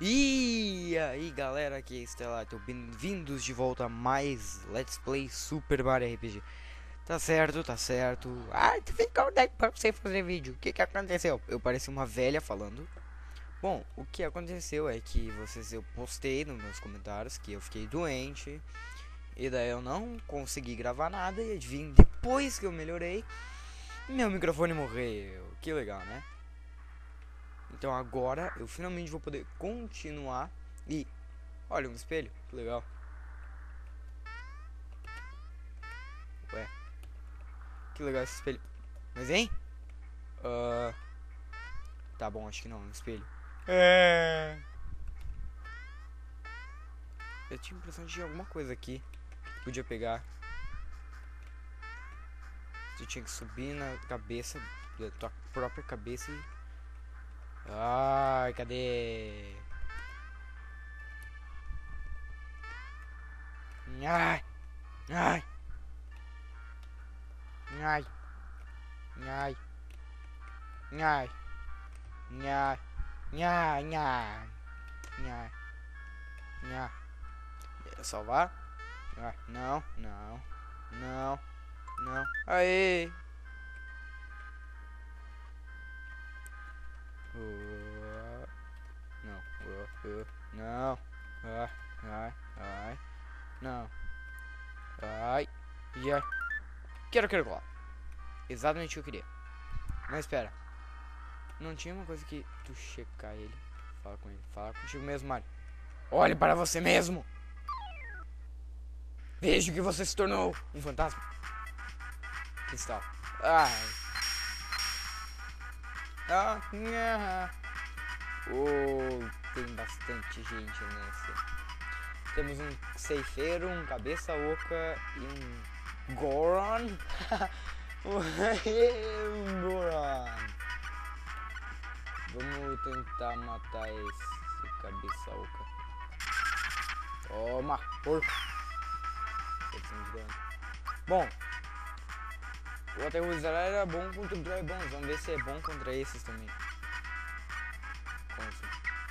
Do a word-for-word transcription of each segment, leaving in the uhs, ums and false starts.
E aí galera, aqui é Estelato, bem-vindos de volta a mais Let's Play Super Mario R P G. Tá certo, tá certo. Ah, tu ficou onde é que pra você fazer vídeo? O que que aconteceu? Eu pareci uma velha falando. Bom, o que aconteceu é que vocês, eu postei nos meus comentários que eu fiquei doente. E daí eu não consegui gravar nada. E adivinha, depois que eu melhorei, meu microfone morreu. Que legal, né? Então agora eu finalmente vou poder continuar. E olha um espelho, que legal. Ué, que legal esse espelho. Mas hein? Uh, tá bom, acho que não, um espelho. É. Eu tinha a impressão de alguma coisa aqui que podia pegar. Tu tinha que subir na cabeça da tua própria cabeça e. Ai, cadê? Ai, ai, ai, ai, ai, ai, ai, ai, ai, ai. Salvar? Ah, não, não, não, não. Aê! Uh, não, uh, uh, não. Ai, ai, ai, não. Ai, e ai. Quero, quero colar. Exatamente o que eu queria. Mas espera. Não tinha uma coisa que tu checar ele. Fala com ele. Fala contigo mesmo, Mario. Olhe para você mesmo. Veja que você se tornou um fantasma. Cristal. Ai. Ah, ah. Oh, tem bastante gente nessa. Temos um ceifeiro, um cabeça oca e um Goron. um Goron. Vamos tentar matar esse cabeça oca. Toma, porco. Bom, o aterrorizar era bom contra os dragões. Vamos ver se é bom contra esses também. Como assim?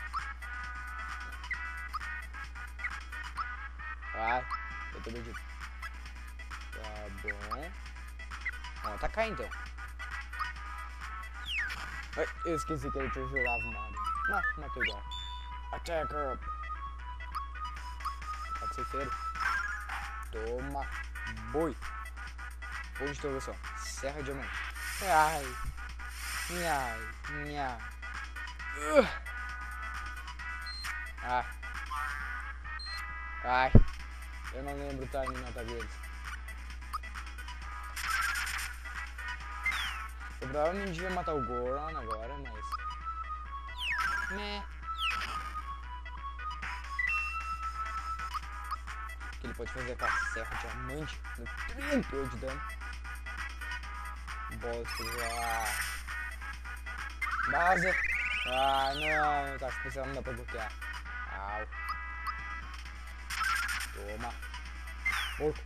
Ah, eu tô perdido. Tá bom. Vamos atacar então. Ai, eu esqueci que ele te jurava nada. Mas, matou igual. Attacker. Pode ser feiro. Toma. Boi. Ponto de interrogação. Serra diamante. Ai. Nhai. Nhai. Uh. Ah. Ai. Eu não lembro o timing no ataque deles. Eu provavelmente devia matar o Goron agora, mas... Meh. Que ele pode fazer aquela serra diamante no trinta de dano. Bosta já. Base. Ah, não. Eu tava pensando, não dá pra bloquear. Au. Toma. Porco.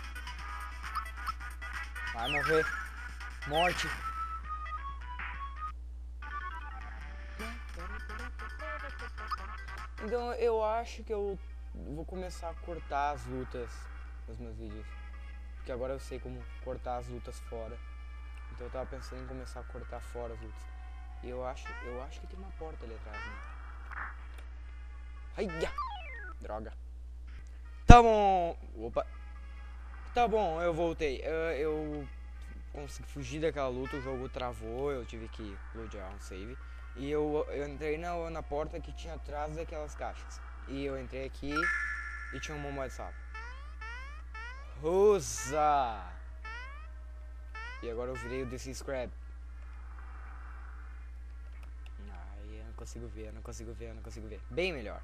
Vai morrer. Morte. Então eu acho que eu vou começar a cortar as lutas nos meus vídeos. Porque agora eu sei como cortar as lutas fora. Então eu tava pensando em começar a cortar fora as lutas. E eu acho, eu acho que tem uma porta ali atrás, né? Ai, droga. Tá bom. Opa. Tá bom, eu voltei. Eu, eu consegui fugir daquela luta, o jogo travou, eu tive que loadear um save. E eu, eu entrei na, na porta que tinha atrás daquelas caixas. E eu entrei aqui e tinha um bomba de sapo. Usa! E agora eu virei o D C Scrap. Ai, eu não consigo ver, eu não consigo ver, eu não consigo ver. Bem melhor.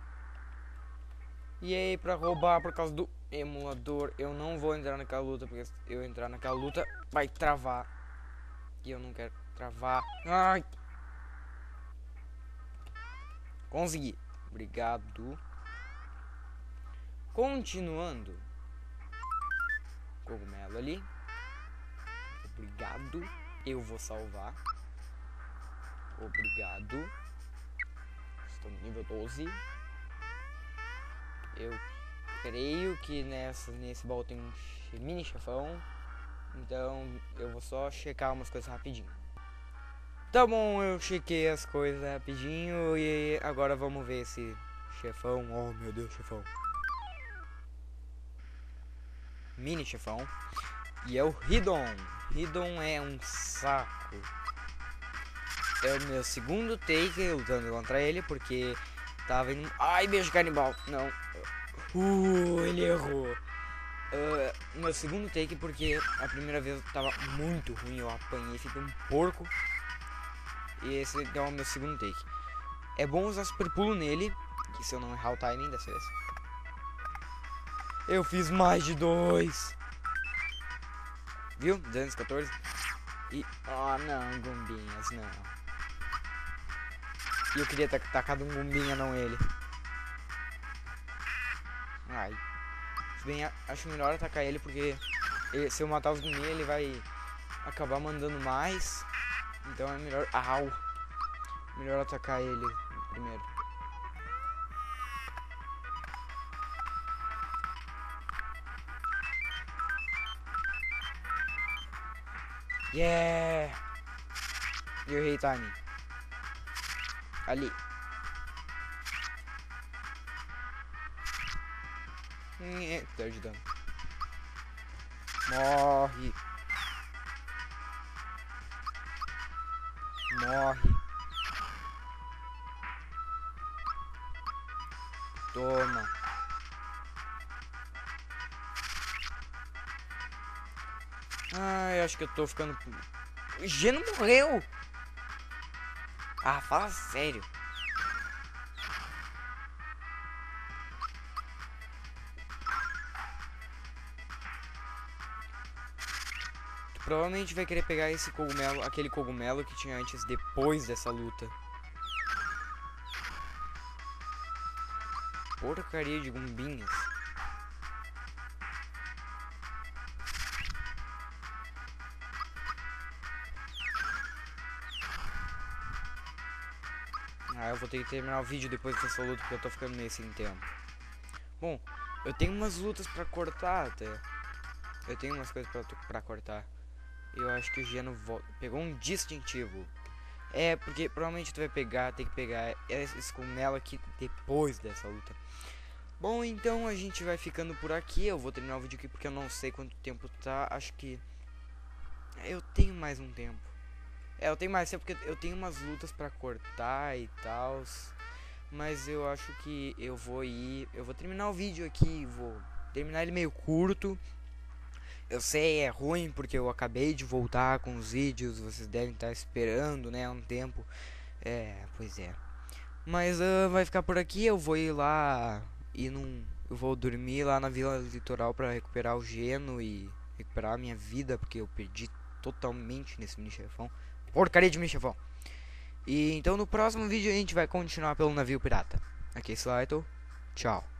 E aí, pra roubar por causa do emulador, eu não vou entrar naquela luta, porque se eu entrar naquela luta, vai travar. E eu não quero travar. Ai! Consegui. Obrigado. Continuando. Cogumelo ali. Obrigado. Eu vou salvar. Obrigado. estou no nível doze. Eu creio que nessa, nesse baú tem um mini chefão. Então eu vou só checar umas coisas rapidinho. Tá bom, eu chequei as coisas rapidinho e agora vamos ver esse chefão. Oh meu Deus, chefão. Mini chefão. E é o Ridon. Ridon é um saco. É o meu segundo take lutando contra ele, porque tava indo... Ai, beijo canibal. Não. Uh, ele errou. Uh, meu segundo take, porque a primeira vez tava muito ruim. Eu apanhei, fiquei um porco. E esse é o meu segundo take. É bom usar super pulo nele, que se eu não errar o timing dessa vez. Eu fiz mais de dois. Viu? duzentos e quatorze. E... Oh, não, Gumbinhas, não. E eu queria ter tacado um Gumbinha, não ele. Ai. Bem, acho melhor atacar ele, porque ele, se eu matar os Gumbinhas, ele vai acabar mandando mais. Então é melhor... Au! Melhor atacar ele primeiro. Yeah! Eu errei timing. Ali. Ter de dano. Morre. Morre. Toma. Ai, acho que eu tô ficando... O Geno morreu! Ah, fala sério. Tu provavelmente vai querer pegar esse cogumelo, aquele cogumelo que tinha antes, depois dessa luta. Porcaria de Gumbinhas. Ah, eu vou ter que terminar o vídeo depois dessa luta, porque eu tô ficando meio sem tempo. Bom, eu tenho umas lutas pra cortar até. Eu tenho umas coisas pra, pra cortar. Eu acho que o Geno pegou um distintivo. É, porque provavelmente tu vai pegar, tem que pegar esse cogumelo aqui depois dessa luta. Bom, então a gente vai ficando por aqui. Eu vou terminar o vídeo aqui porque eu não sei quanto tempo tá. Acho que eu tenho mais um tempo. É, eu tenho mais tempo porque eu tenho umas lutas pra cortar e tal. Mas eu acho que eu vou ir... Eu vou terminar o vídeo aqui, vou terminar ele meio curto. Eu sei, é ruim porque eu acabei de voltar com os vídeos. Vocês devem estar esperando, né, um tempo. É, pois é. Mas uh, vai ficar por aqui, eu vou ir lá... E num, eu vou dormir lá na Vila Litoral pra recuperar o Geno e recuperar a minha vida, porque eu perdi totalmente nesse mini chefão. Porcaria de mini chefão. E então no próximo vídeo a gente vai continuar pelo navio pirata. Aqui é Slaito. Tchau.